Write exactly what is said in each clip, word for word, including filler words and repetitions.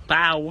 pau.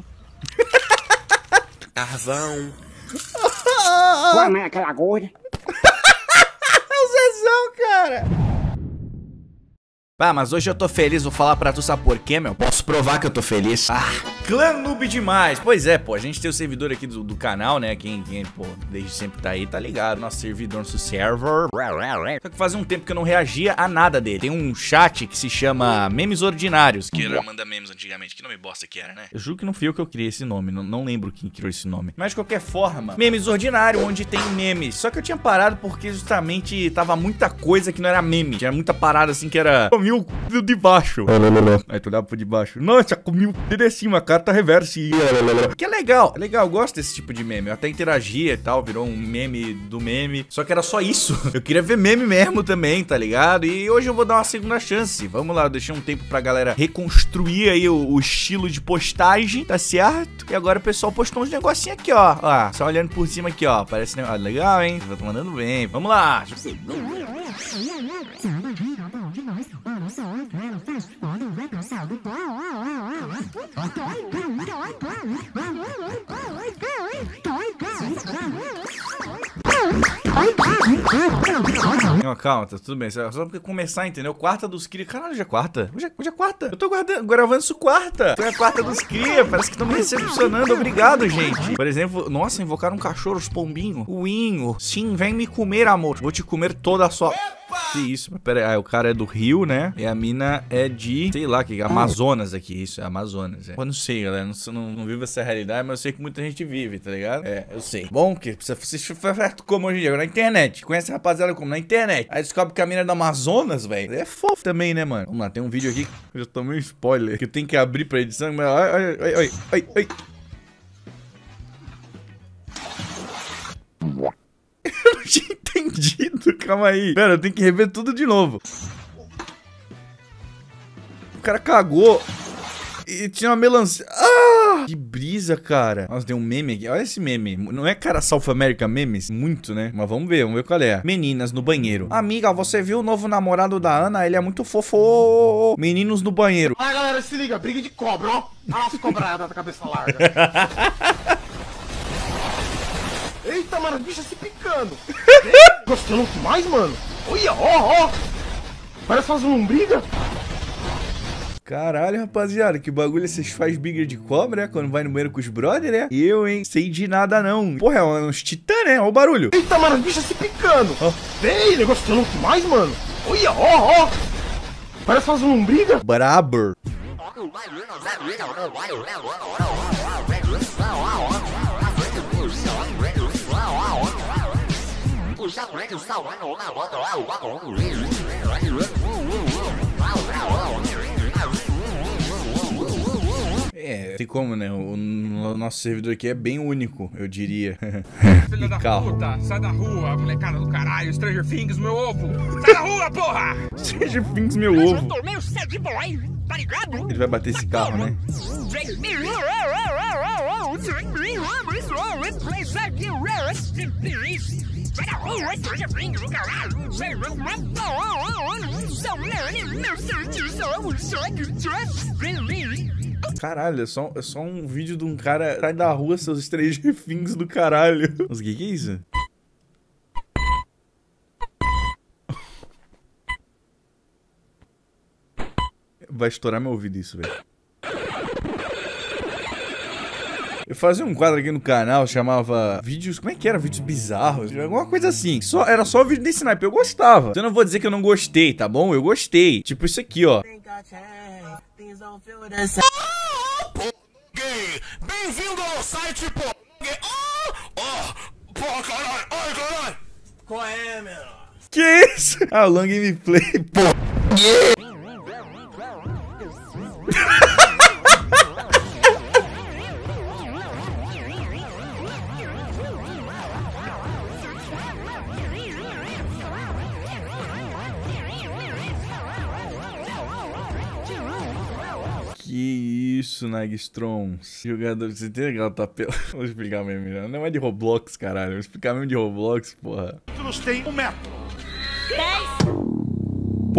Carvão. Como é aquela gorda? É o Zezão, cara. Ah, mas hoje eu tô feliz, vou falar pra tu, sabe por quê, meu? Posso provar que eu tô feliz. Ah, clã noob demais. Pois é, pô, a gente tem o servidor aqui do, do canal, né? Quem, quem, pô, desde sempre tá aí, tá ligado. Nosso servidor, nosso server. Só que fazia um tempo que eu não reagia a nada dele. Tem um chat que se chama Memes Ordinários, que era Manda Memes antigamente. Que nome bosta que era, né? Eu juro que não fui eu que eu criei esse nome, não, não lembro quem criou esse nome. Mas de qualquer forma, Memes Ordinário, onde tem memes. Só que eu tinha parado porque justamente tava muita coisa que não era meme. Tinha muita parada assim que era... Comi o c... de baixo. Aí tu olhava pro de baixo. Nossa, comi o c... de cima, a carta reverse. Que é legal, é legal, eu gosto desse tipo de meme. Eu até interagia e tal, virou um meme do meme. Só que era só isso. Eu queria ver meme mesmo também, tá ligado? E hoje eu vou dar uma segunda chance. Vamos lá, eu deixei um tempo pra galera reconstruir aí o, o estilo de postagem, tá certo? E agora o pessoal postou uns negocinhos aqui, ó. Ó, só olhando por cima aqui, ó. Parece ah, legal, hein? Você tá mandando bem. Vamos lá. Não, calma, tá tudo bem. Só porque começar, entendeu? Quarta dos cria. Caralho, hoje é quarta. Hoje é, hoje é quarta. Eu tô guardando, gravando isso quarta. Então é quarta dos cria. Parece que estão me recepcionando. Obrigado, gente. Por exemplo, nossa, invocaram um cachorro, os pombinhos. O Inho. Sim, vem me comer, amor. Vou te comer toda a sua... Que isso? Pera aí, ah, o cara é do Rio, né? E a mina é de, sei lá, que Amazonas aqui. Isso, é Amazonas. É. Eu não sei, galera. Não, não, não vivo essa realidade, mas eu sei que muita gente vive, tá ligado? É, eu sei. Bom, que você certo como hoje em dia, na internet. Conhece a rapaziada como? Na internet. Aí descobre que a mina é do Amazonas, velho. É fofo também, né, mano? Vamos lá, tem um vídeo aqui que eu já tomei um spoiler. Que eu tenho que abrir pra edição. Mas, ai, ai, ai, ai, ai, ai. Eu não tinha entendido, calma aí. Pera, eu tenho que rever tudo de novo. O cara cagou e tinha uma melancia. Ah! Que brisa, cara. Nossa, tem um meme aqui. Olha esse meme. Não é cara South America Memes? Muito, né? Mas vamos ver, vamos ver qual é. Meninas no banheiro. Amiga, você viu o novo namorado da Ana? Ele é muito fofo. Meninos no banheiro. Ah, galera, se liga. Briga de cobra, ó. Olha as cobradas da cabeça larga. Eita, mano, as bichas se picando. Gostando mais, mano? Olha, ó, ó. Parece umas lombrigas. Caralho, rapaziada, que bagulho vocês fazem briga de cobra, né? Quando vai no banheiro com os brother, né? Eu, hein? Sei de nada, não. Porra, é uns titã, né? Olha o barulho. Eita, mano, as bichas se picando. Ó. Ei, gostando mais, mano? Olha, ó, ó. Parece umas lombrigas. Braber. É, tem como, né? O, o nosso servidor aqui é bem único, eu diria. Filha da puta, sai da rua, molecada do caralho, Stranger Things, meu ovo! Sai da rua, porra! Stranger Things, meu ovo! Eu tomei o sad boy, tá ligado? Ele vai bater esse carro, né? Sai da rua, Stranger Things, do caralho! Caralho, é só, é só um vídeo de um cara sai da rua, seus Stranger Things do caralho. Mas o que que é isso? Vai estourar meu ouvido isso, velho. Eu fazia um quadro aqui no canal, chamava vídeos, como é que era? Vídeos bizarros, alguma coisa assim. Só, era só vídeo desse naipe, eu gostava. Então eu não vou dizer que eu não gostei, tá bom? Eu gostei. Tipo isso aqui, ó. Bem-vindo ao site, pô! Oh, oh, porra, caralho! Ai, caralho! Qual é, meu? Que isso? Ah, o long gameplay, pô. Que isso, Nagstrom. Jogador, você tem legal tá pela... Vou explicar mesmo, não. Não é de Roblox, caralho. Vou explicar mesmo de Roblox, porra. Todos têm um metro.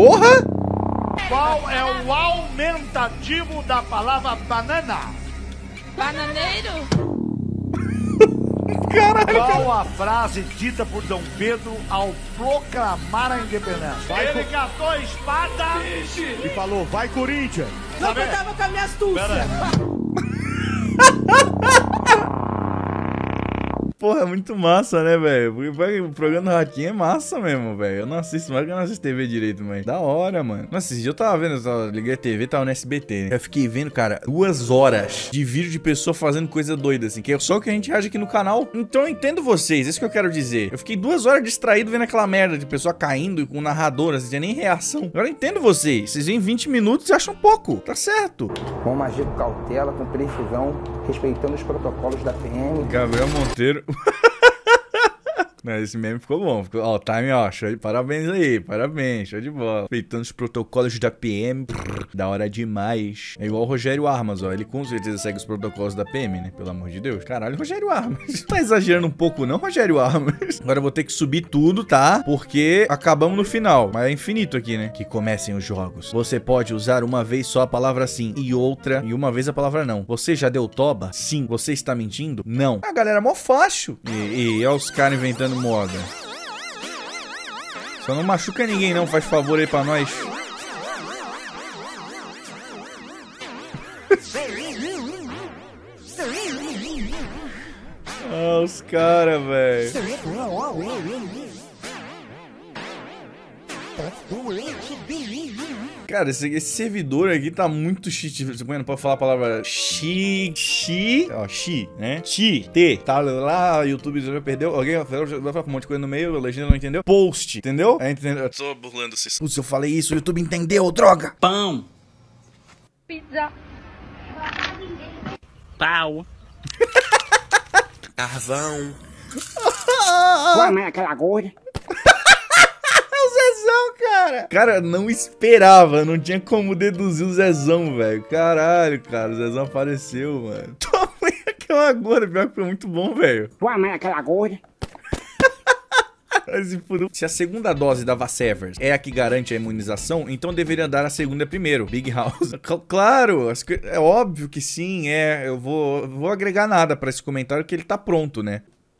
Porra! Qual é o aumentativo da palavra banana? Bananeiro? Caralho. Qual a frase dita por Dom Pedro ao proclamar a independência? Vai Ele catou a espada e falou, vai Corinthians. Não contava com a minha astúcia. Porra, é muito massa, né, velho? O programa do Ratinho é massa mesmo, velho. Eu não assisto mais que eu não assisto T V direito, mas da hora, mano. Nossa, esse dia eu tava vendo, eu tava, liguei a T V, tava no S B T, né? Eu fiquei vendo, cara, duas horas de vídeo de pessoa fazendo coisa doida, assim, que é só o que a gente age aqui no canal. Então eu entendo vocês, é isso que eu quero dizer. Eu fiquei duas horas distraído vendo aquela merda de pessoa caindo e com narradora, assim, tinha nem reação. Agora eu entendo vocês. Vocês veem vinte minutos e acham pouco. Tá certo. Vamos agir com cautela, com precisão, respeitando os protocolos da P M. Gabriel Monteiro. Não, esse meme ficou bom. Ficou, ó, time, ó, show de parabéns aí, parabéns, show de bola. Respeitando os protocolos da P M, prrr, da hora demais. É igual o Rogério Armas, ó, ele com certeza segue os protocolos da P M, né, pelo amor de Deus. Caralho, Rogério Armas. Tá exagerando um pouco não, Rogério Armas? Agora eu vou ter que subir tudo, tá? Porque acabamos no final, mas é infinito aqui, né? Que comecem os jogos. Você pode usar uma vez só a palavra sim e outra, e uma vez a palavra não. Você já deu toba? Sim. Você está mentindo? Não. Ah, galera, é mó fácil. E, e olha os caras inventando moda. Só não machuca ninguém não, faz favor aí pra nós. Ah, os caras, velho. Cara, esse, esse servidor aqui tá muito cheat. Você não pode falar a palavra chi, chi, ó, chi, né? Chi, T, tá lá, YouTube já perdeu. Alguém vai falar um monte de coisa no meio, a legenda não entendeu. Post, entendeu? É, entendeu? Eu tô burlando vocês. Se eu falei isso, o YouTube entendeu, droga. Pão. Pizza. Pau. Carvão. Qual é aquela gorda? Zezão, cara. Cara, não esperava. Não tinha como deduzir o Zezão, velho. Caralho, cara. O Zezão apareceu, mano. Tua mãe é aquela gorda. Pior que foi muito bom, velho. Tua mãe é aquela gorda. Se a segunda dose da Vassevers é a que garante a imunização, então deveria dar a segunda primeiro. Big House. Claro, é óbvio que sim, é. Eu vou, vou agregar nada pra esse comentário que ele tá pronto, né?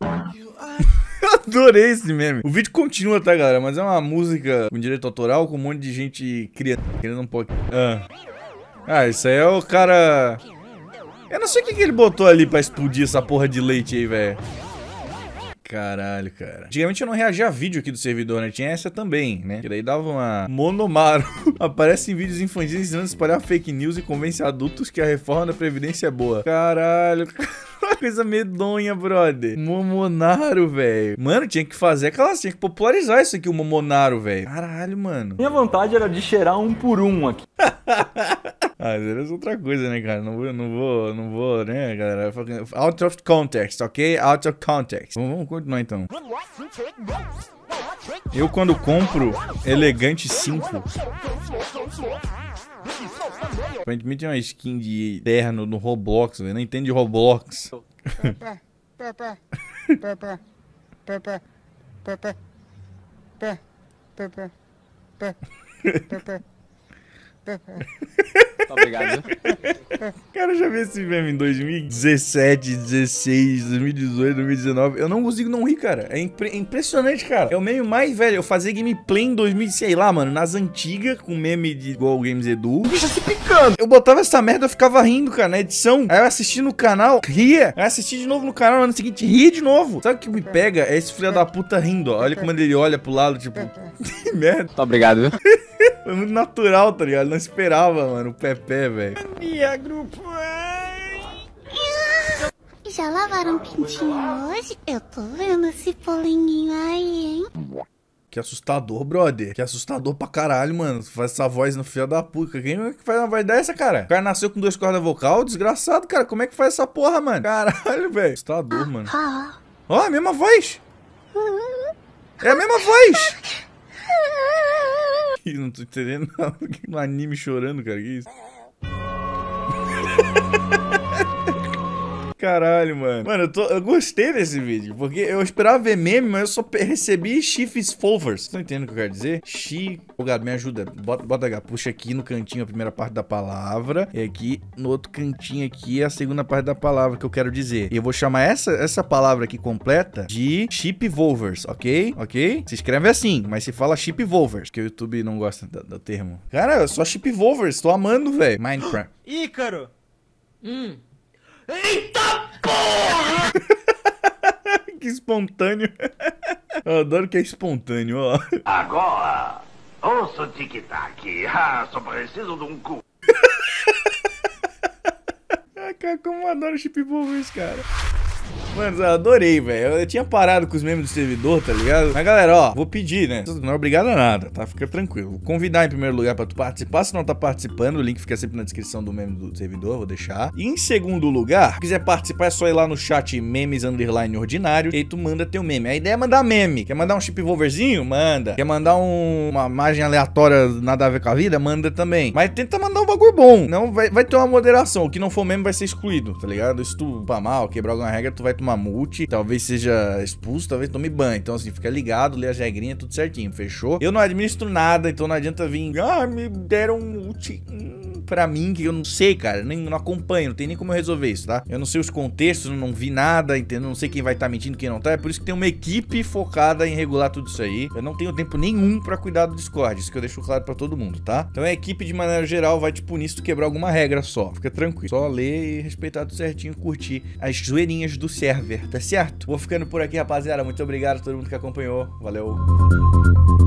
Adorei esse meme. O vídeo continua, tá, galera? Mas é uma música com direito autoral com um monte de gente criando. Querendo um pouco. Ah. ah, isso aí é o cara. Eu não sei o que, que ele botou ali pra explodir essa porra de leite aí, velho. Caralho, cara. Antigamente eu não reagia a vídeo aqui do servidor, né? Tinha essa também, né? Que daí dava uma... Monomaro. Aparece em vídeos infantis ensinando a espalhar fake news e convence adultos que a reforma da Previdência é boa. Caralho. Coisa medonha, brother. Momonaro, velho. Mano, tinha que fazer aquelas... Tinha que popularizar isso aqui, o Momonaro, velho. Caralho, mano. Minha vontade era de cheirar um por um aqui. Ah, era outra coisa, né, cara? Não vou, não vou, não vou, né, galera? Out of context, ok? Out of context. Vamos, vamos continuar, então. Eu, quando compro Elegante cinco... Aparentemente é uma skin de terno no Roblox, velho. Não entendo de Roblox. Pepe, Pepe, Pepe, Pepe, Pepe, Pepe, Pepe, Pepe, Pepe. Obrigado. Cara, eu já vi esse meme em dois mil e dezessete, dezesseis, dois mil e dezoito, dois mil e dezenove. Eu não consigo não rir, cara. É impre impressionante, cara. É o meme mais velho. Eu fazia gameplay em dois mil, sei lá, mano, nas antigas, com meme de igual Games Edu. Bicha se picando. Eu botava essa merda, eu ficava rindo, cara, na edição. Aí eu assisti no canal, ria. Aí eu assisti de novo no canal, no ano seguinte, ria de novo. Sabe o que me pega? É esse filho da puta rindo, ó. Olha como ele olha pro lado, tipo, que merda. Muito obrigado, viu? Foi muito natural, tá ligado? Não esperava, mano, o Pepe, velho. Minha grupo. Já lavaram o pintinho hoje? Eu tô vendo esse polinguinho aí, hein? Que assustador, brother. Que assustador pra caralho, mano. Faz essa voz no filho da puta. Quem é que faz uma voz dessa, cara? O cara nasceu com duas cordas vocal? Desgraçado, cara. Como é que faz essa porra, mano? Caralho, velho. Assustador, mano. Ó, a mesma voz. É a mesma voz. Ih, não tô entendendo nada. Um anime chorando, cara. Que isso? caralho, mano. Mano, eu, tô, eu gostei desse vídeo, porque eu esperava ver meme, mas eu só recebi chifres fovers. Vocês não entendem o que eu quero dizer? Chi... Ô, gato, me ajuda. Bota, bota H, puxa aqui no cantinho a primeira parte da palavra, e aqui no outro cantinho aqui a segunda parte da palavra que eu quero dizer. E eu vou chamar essa, essa palavra aqui completa de chipvolvers, ok? Ok? Se escreve assim, mas se fala chipvolvers, que o YouTube não gosta do, do termo. Cara, só chipvolvers, tô amando, velho. Minecraft. Ícaro! Hum. Eita porra! Que espontâneo. Eu adoro que é espontâneo, ó. Agora, ouça o tic-tac. Ah, só preciso de um cu. Ah, cara, como eu adoro chipvolvers, cara. Mano, eu adorei, velho. Eu tinha parado com os memes do servidor, tá ligado? Mas, galera, ó, vou pedir, né? Não é obrigado a nada, tá? Fica tranquilo. Vou convidar em primeiro lugar pra tu participar. Se não tá participando, o link fica sempre na descrição do meme do servidor, vou deixar. E em segundo lugar, se quiser participar, é só ir lá no chat memes underline ordinário, e aí tu manda teu meme. A ideia é mandar meme. Quer mandar um chipvolverzinho? Manda. Quer mandar um, uma imagem aleatória, nada a ver com a vida? Manda também. Mas tenta mandar um bagulho bom. Não, vai, vai ter uma moderação. O que não for meme vai ser excluído, tá ligado? Se tu pá mal, quebrar alguma regra, tu vai tomar multi, talvez seja expulso, talvez tome banho. Então assim, fica ligado, lê as regrinhas, tudo certinho, fechou? Eu não administro nada, então não adianta vir, ah, me deram multi hum, pra mim, que eu não sei, cara, nem não acompanho, não tem nem como eu resolver isso, tá? Eu não sei os contextos, não vi nada, entendeu? Não sei quem vai estar tá mentindo, quem não tá, é por isso que tem uma equipe focada em regular tudo isso aí. Eu não tenho tempo nenhum pra cuidar do Discord, isso que eu deixo claro pra todo mundo, tá? Então a equipe, de maneira geral, vai te punir se tu quebrar alguma regra só, fica tranquilo, só ler e respeitar tudo certinho, curtir as zoeirinhas do server, tá certo? Vou ficando por aqui, rapaziada. Muito obrigado a todo mundo que acompanhou. Valeu.